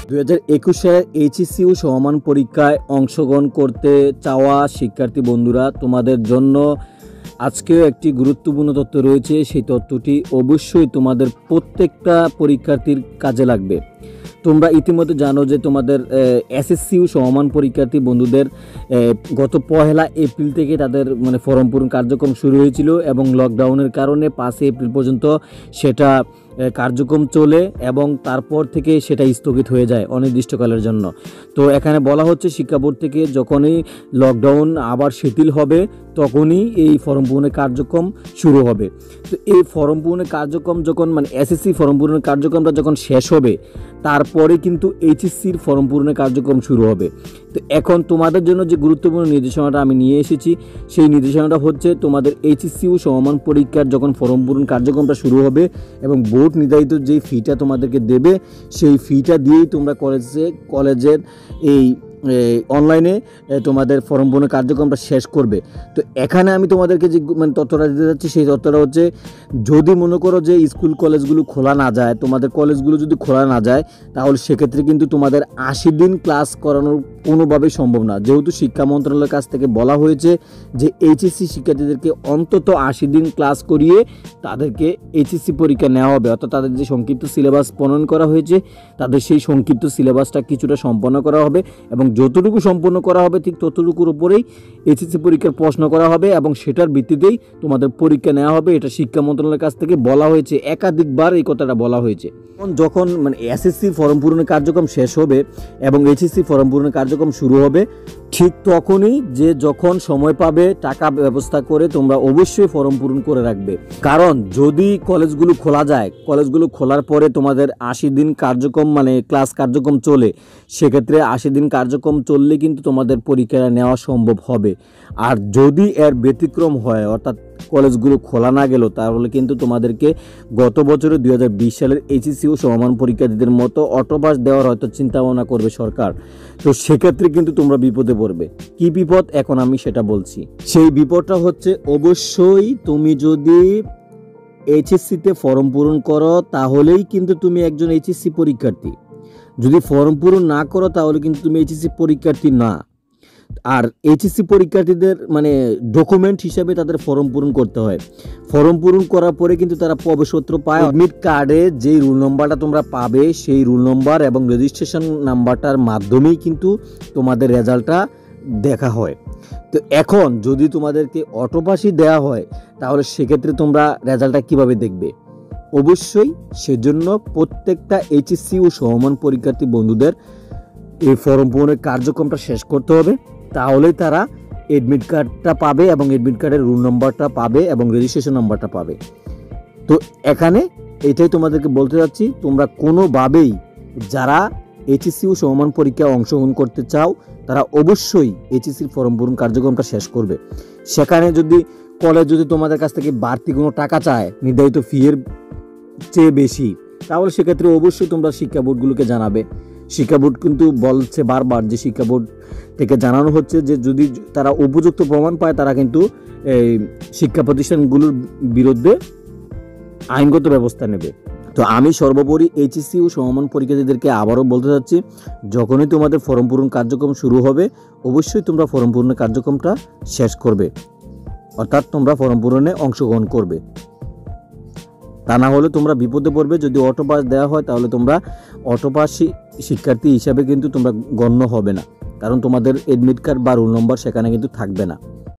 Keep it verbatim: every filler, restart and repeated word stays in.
দুই হাজার একুশ সালের এইচএসসি ও সমমান পরীক্ষায় অংশগ্রহণ করতে চাওয়া শিক্ষার্থী বন্ধুরা, তোমাদের জন্য আজকেও একটি গুরুত্বপূর্ণ তথ্য রয়েছে। সেই তথ্যটি অবশ্যই তোমাদের প্রত্যেকটা পরীক্ষার্থীর কাজে লাগবে। তোমরা ইতিমধ্যে জানো যে তোমাদের এসএসসি ও সমমান পরীক্ষার্থী বন্ধুদের গত পহেলা এপ্রিল থেকে তাদের মানে ফর্ম পূরণ কার্যক্রম শুরু হয়েছিল এবং লকডাউনের কারণে পাঁচই এপ্রিল পর্যন্ত সেটা কার্যক্রম চলে এবং তারপর থেকে সেটা স্থগিত হয়ে যায় অনির্দিষ্টকালের জন্য। তো এখানে বলা হচ্ছে শিক্ষা বোর্ড থেকে যখনই লকডাউন আবার শিথিল হবে তখনই এই ফর্ম পূরণের কার্যক্রম শুরু হবে। তো এই ফর্ম পূরণের কার্যক্রম যখন মানে এসএসসি ফর্ম পূরণের কার্যক্রমটা যখন শেষ হবে তারপরে কিন্তু এইচএসসির ফর্ম পূরণের কার্যক্রম শুরু হবে। তো এখন তোমাদের জন্য যে গুরুত্বপূর্ণ নির্দেশনাটা আমি নিয়ে এসেছি সেই নির্দেশনাটা হচ্ছে তোমাদের এইচএসসি ও সমমান পরীক্ষার যখন ফর্ম পূরণ কার্যক্রমটা শুরু হবে এবং বোর্ড নির্ধারিত যে ফিটা তোমাদেরকে দেবে সেই ফিটা দিয়েই তোমরা কলেজে কলেজের এই অনলাইনে তোমাদের ফর্ম পূরণের কার্যক্রমটা শেষ করবে। তো এখানে আমি তোমাদেরকে যে মানে তথ্যটা দিতে যাচ্ছি সেই তথ্যটা হচ্ছে, যদি মনে করো যে স্কুল কলেজগুলো খোলা না যায়, তোমাদের কলেজগুলো যদি খোলা না যায় তাহলে সেক্ষেত্রে কিন্তু তোমাদের আশি দিন ক্লাস করানোর কোনোভাবেই সম্ভব না। যেহেতু শিক্ষা মন্ত্রণালয়ের কাছ থেকে বলা হয়েছে যে এইচএসসি শিক্ষার্থীদেরকে অন্তত আশি দিন ক্লাস করিয়ে তাদেরকে এইচএসসি পরীক্ষা নেওয়া হবে, অর্থাৎ তাদের যে সংক্ষিপ্ত সিলেবাস প্রণয়ন করা হয়েছে তাদের সেই সংক্ষিপ্ত সিলেবাসটা কিছুটা সম্পন্ন করা হবে এবং যতটুকু সম্পন্ন করা হবে ঠিক ততটুকুর উপরেই এইচএসসি পরীক্ষার প্রশ্ন করা হবে এবং সেটার ভিত্তিতেই তোমাদের পরীক্ষা নেওয়া হবে। এটা শিক্ষা মন্ত্রণালয়ের কাছ থেকে বলা হয়েছে, একাধিকবার এই কথাটা বলা হয়েছে। যখন মানে এসএসসি ফর্ম পূরণের কার্যক্রম শেষ হবে এবং এইচএসসি ফর্ম পূরণের কার্যক্রম শুরু হবে ঠিক তখনই যে যখন সময় পাবে টাকা ব্যবস্থা করে তোমরা অবশ্যই ফর্ম পূরণ করে রাখবে। কারণ যদি কলেজগুলো খোলা যায়, কলেজগুলো খোলার পরে তোমাদের আশি দিন কার্যক্রম মানে ক্লাস কার্যক্রম চলে, সেক্ষেত্রে আশি দিন কার্যক্রম চললে কিন্তু তোমাদের পরীক্ষা নেওয়া সম্ভব হবে। আর যদি এর ব্যতিক্রম হয় অর্থাৎ কলেজগুলো খোলা না গেল তাহলে কিন্তু তোমাদেরকে গত বছরে দুই হাজার বিশ সালের এইচএসসি ও সমমান পরীক্ষার্থীদের মতো অটোপাস দেওয়ার হয়তো চিন্তা ভাবনা করবে সরকার। তো সেক্ষেত্রে কিন্তু তোমরা বিপদে পড়বে। কি বিপদ এখন আমি সেটা বলছি। সেই বিপদটা হচ্ছে, অবশ্যই তুমি যদি এইচএসসিতে ফর্ম পূরণ করো তাহলেই কিন্তু তুমি একজন এইচএসসি পরীক্ষার্থী। যদি ফর্ম পূরণ না করো তাহলে কিন্তু তুমি এইচএসসি পরীক্ষার্থী না। আর এইচএসসি পরীক্ষার্থীদের মানে ডকুমেন্ট হিসাবে তাদের ফর্ম পূরণ করতে হয়। ফর্ম পূরণ করার পরে কিন্তু তারা প্রবেশপত্র পায়। অ্যাডমিট কার্ডে যেই রুল নম্বরটা তোমরা পাবে সেই রুল নম্বর এবং রেজিস্ট্রেশন নাম্বারটার মাধ্যমেই কিন্তু তোমাদের রেজাল্টটা দেখা হয়। তো এখন যদি তোমাদেরকে অটোপাসই দেওয়া হয় তাহলে সেক্ষেত্রে তোমরা রেজাল্টটা কিভাবে দেখবে? অবশ্যই সেজন্য প্রত্যেকটা এইচএসসি ও সমমান পরীক্ষার্থী বন্ধুদের এই ফর্ম পূরণের কার্যক্রমটা শেষ করতে হবে, তাহলেই তারা এডমিট কার্ডটা পাবে এবং এডমিট কার্ডের রুল নম্বরটা পাবে এবং রেজিস্ট্রেশন নাম্বারটা পাবে। তো এখানে এটাই তোমাদেরকে বলতে যাচ্ছি, তোমরা কোনোভাবেই যারা এইচএসসি ও সমমান পরীক্ষায় অংশগ্রহণ করতে চাও তারা অবশ্যই এইচএসসির ফর্ম পূরণ কার্যক্রমটা শেষ করবে। সেখানে যদি কলেজ যদি তোমাদের কাছ থেকে বাড়তি কোনো টাকা চায় নির্ধারিত ফি এর চেয়ে বেশি, তাহলে সেক্ষেত্রে অবশ্যই তোমরা শিক্ষা বোর্ডগুলোকে জানাবে। শিক্ষা বোর্ড কিন্তু বলছে বারবার যে শিক্ষা বোর্ড থেকে জানানো হচ্ছে যে যদি তারা উপযুক্ত প্রমাণ পায় তারা কিন্তু এই শিক্ষা প্রতিষ্ঠানগুলোর বিরুদ্ধে আইনগত ব্যবস্থা নেবে। তো আমি সর্বোপরি এইচএসসি ও সমমান পরীক্ষার্থীদেরকে আবারও বলতে চাচ্ছি, যখনই তোমাদের ফর্ম পূরণ কার্যক্রম শুরু হবে অবশ্যই তোমরা ফর্ম পূরণের কার্যক্রমটা শেষ করবে, অর্থাৎ তোমরা ফর্ম পূরণে অংশগ্রহণ করবে। তা না হলে তোমরা বিপদে পড়বে। যদি অটোপাস দেওয়া হয় তাহলে তোমরা অটোপাস শিক্ষার্থী হিসাবে কিন্তু তোমরা গণ্য হবে না, কারণ তোমাদের এডমিট কার্ড বা রোল নম্বর সেখানে কিন্তু থাকবে না।